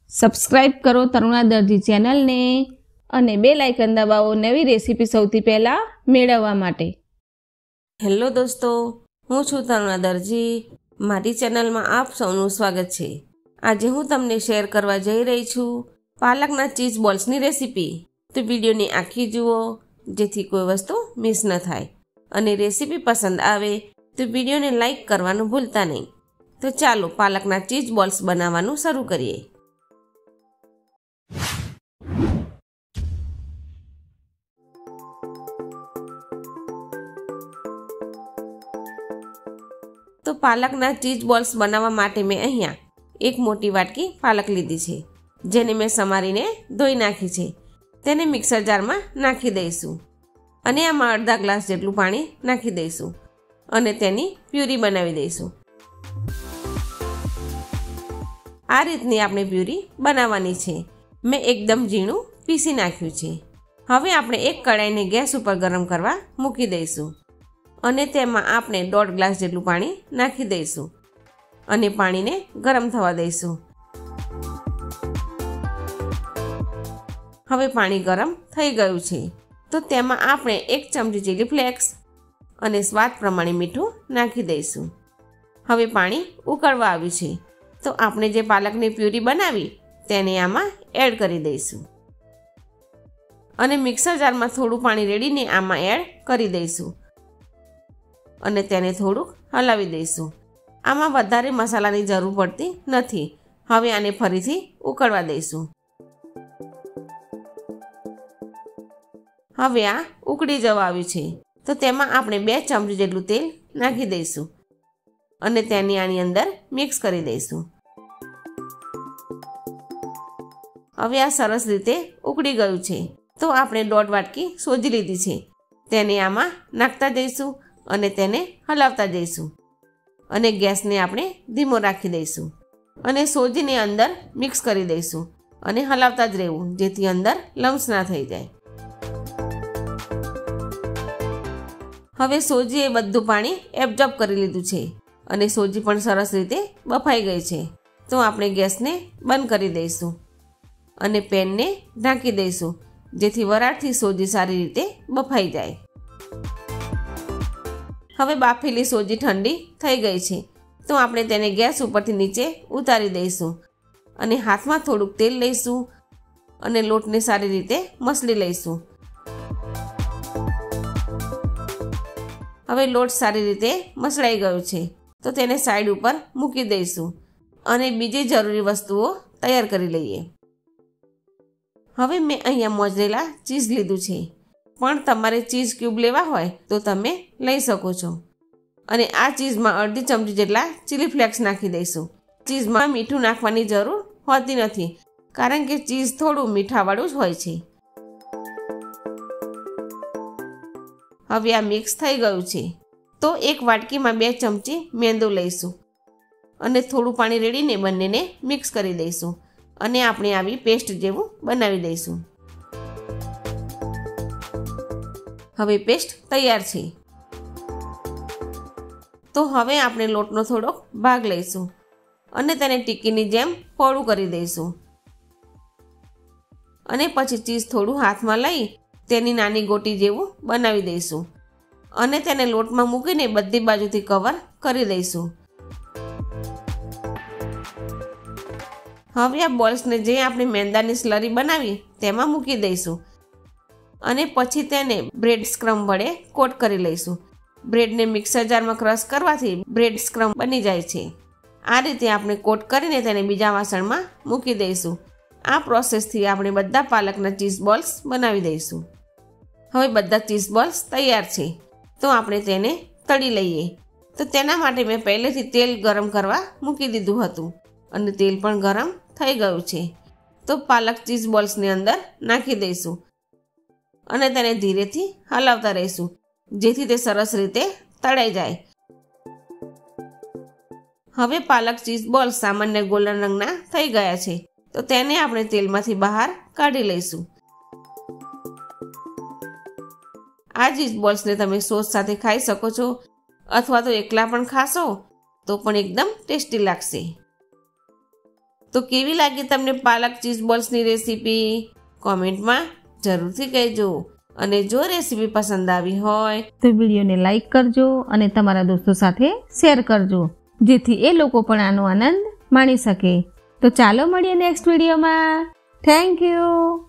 Subscribe કરો તરુણા દરજી ચેનલને અને બેલ આઇકન દબાવો નવી રેસીપી સૌથી પહેલાં મેળવવા માટે। હેલો દોસ્તો, હું છું તરુણા દરજી। મારી ચેનલમાં આપ સૌનું સ્વાગત છે। આજે હું તમને શેર કરવા જઈ રહી છું પાલકના ચીઝ બોલ્સની રેસીપી। તો વિડીયોની આખી જુઓ જેથી કોઈ વસ્તુ મિસ ન થાય અને રેસીપી પસંદ આવે તો વિડીયોને લાઈક કરવાનું ભૂલતા નહીં। તો ચાલો પાલકના ચીઝ બોલ્સ બનાવવાનું શરૂ કરીએ। તો પાલકના ચીઝ બોલ્સ બનાવવા માટે મેં અહીંયા એક મોટી વાટકી પાલક લીધી છે, જેને મેં સમારીને ધોઈ નાખી છે। તેને મિક્સર જારમાં નાખી દઈશું અને આમાં અડધા ગ્લાસ જેટલું પાણી નાખી દઈશું અને તેની પ્યુરી બનાવી દઈશું। આ રીતની આપણે પ્યુરી બનાવવાની છે। મેં એકદમ ઝીણું પીસી નાખ્યું છે। હવે આપણે એક કડાઈને ગેસ ઉપર ગરમ કરવા મૂકી દઈશું અને તેમાં આપણે 1.5 ગ્લાસ જેટલું પાણી નાખી દઈશું અને પાણીને ગરમ થવા દઈશું। હવે પાણી ગરમ થઈ ગયું છે, તો તેમાં આપણે 1 ચમચી ચીલી ફ્લેક્સ અને સ્વાદ પ્રમાણે મીઠું નાખી દઈશું। હવે પાણી ઉકળવા આવ્યું છે, તો આપણે જે પાલકની પ્યુરી બનાવી તેને આમાં એડ કરી દઈશું અને મિક્સર જારમાં થોડું પાણી રેડીને આમાં એડ કરી દઈશું અને તેને થોડુંક હલાવી દઈશું। આમાં વધારે મસાલાની જરૂર પડતી નથી। હવે આને ફરીથી ઉકળવા દઈશું। હવે આ ઉકળી જવા આવ્યું છે, તો તેમાં આપણે 2 ચમચી જેટલું તેલ નાખી દઈશું અને તેની આની અંદર મિક્સ કરી દઈશું। હવે આ સરસ રીતે ઉકળી ગયું છે, તો આપણે 1.5 વાટકી સોજી લીધી છે, તેને આમાં નાખતા જઈશું અને તેને હલાવતા જઈશું અને ગેસને આપણે ધીમો રાખી દઈશું અને સોજીને અંદર મિક્સ કરી દઈશું અને હલાવતા જ રહેવું, જેથી અંદર લમ્સ ના થઈ જાય। હવે સોજીએ બધું પાણી એબ્ઝોર્બ કરી લીધું છે અને સોજી પણ સરસ રીતે બફાઈ ગઈ છે, તો આપણે ગેસને બંધ કરી દઈશું અને પેનને ઢાંકી દઈશું, જેથી વરાળથી સોજી સારી રીતે બફાઈ જાય। હવે બાફેલી સોજી ઠંડી થઈ ગઈ છે, તો આપણે તેને ગેસ ઉપરથી નીચે ઉતારી દઈશું અને હાથમાં થોડુંક તેલ લઈશું અને લોટને સારી રીતે મસળી લઈશું। હવે લોટ સારી રીતે મસળાઈ ગયો છે, તો તેને સાઈડ ઉપર મૂકી દઈશું અને બીજી જરૂરી વસ્તુઓ તૈયાર કરી લઈએ। હવે મેં અહીંયા મોઝરેલા ચીઝ લીધું છે, પણ તમારે ચીઝ ક્યુબ લેવા હોય તો તમે લઈ શકો છો અને આ ચીઝમાં અડધી ચમચી જેટલા ચીલી ફ્લેક્સ નાખી દઈશું। ચીઝમાં મીઠું નાખવાની જરૂર હોતી નથી, કારણ કે ચીઝ થોડું મીઠાવાળું જ હોય છે। હવે આ મિક્સ થઈ ગયું છે, તો એક વાટકીમાં 2 ચમચી મેંદો લઈશું અને થોડું પાણી રેડીને બંનેને મિક્સ કરી દઈશું અને આપણે આવી પેસ્ટ જેવું બનાવી દઈશું। હવે પેસ્ટ તૈયાર છે, તો હવે આપણે લોટનો થોડોક ભાગ લઈશું અને તેને ટીકીની જેમ પહોળું કરી દઈશું અને પછી ચીઝ થોડું હાથમાં લઈ તેની નાની ગોટી જેવું બનાવી દઈશું અને તેને લોટમાં મૂકીને બધી બાજુથી કવર કરી દઈશું। હવે આ બોલ્સને જે આપણે મેંદાની સ્લરી બનાવી તેમાં મૂકી દઈશું અને પછી તેને બ્રેડ સ્ક્રમ વડે કોટ કરી લઈશું। બ્રેડને મિક્સર જારમાં ક્રશ કરવાથી બ્રેડ સ્ક્રમ બની જાય છે। આ રીતે આપણે કોટ કરીને તેને બીજા વાસણમાં મૂકી દઈશું। આ પ્રોસેસથી આપણે બધા પાલકના ચીઝ બોલ્સ બનાવી દઈશું। હવે બધા ચીઝ બોલ્સ તૈયાર છે, તો આપણે તેને તળી લઈએ। તો તેના માટે મેં પહેલેથી તેલ ગરમ કરવા મૂકી દીધું હતું અને તેલ પણ ગરમ થઈ ગયું છે, તો પાલક ચીઝ બોલ્સની અંદર નાખી દઈશું અને તેને ધીરેથી હલાવતા રહીશું, જેથી તે સરસ રીતે તળાઈ જાય। હવે પાલક ચીઝ બોલ્સ સામાન્ય ગોલ્ડન રંગના થઈ ગયા છે, તો તેને આપણે તેલમાંથી બહાર કાઢી લઈશું। આ ચીઝ બોલ્સને તમે સોસ સાથે ખાઈ શકો છો અથવા તો એકલા પણ ખાશો તો પણ એકદમ ટેસ્ટી લાગશે। તો તો કેવી લાગી તમને પાલક ચીઝ બોલ્સની રેસીપી? કોમેન્ટમાં જરૂરથી કહેજો. અને જો રેસીપી પસંદ આવી હોય તો વિડીયોને લાઈક કરજો અને તમારા દોસ્તો સાથે શેર કરજો, જેથી એ લોકો પણ આનો આનંદ માણી શકે. તો ચાલો મળીએ નેક્સ્ટ વિડીયોમાં. Thank you.